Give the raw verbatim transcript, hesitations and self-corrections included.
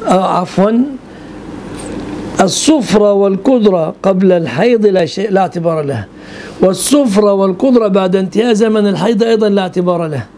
آه عفوا الصفرة والقدرة قبل الحيض لا شيء لا اعتبار له، والصفرة والقدرة بعد انتهاء زمن الحيض أيضا لا اعتبار له.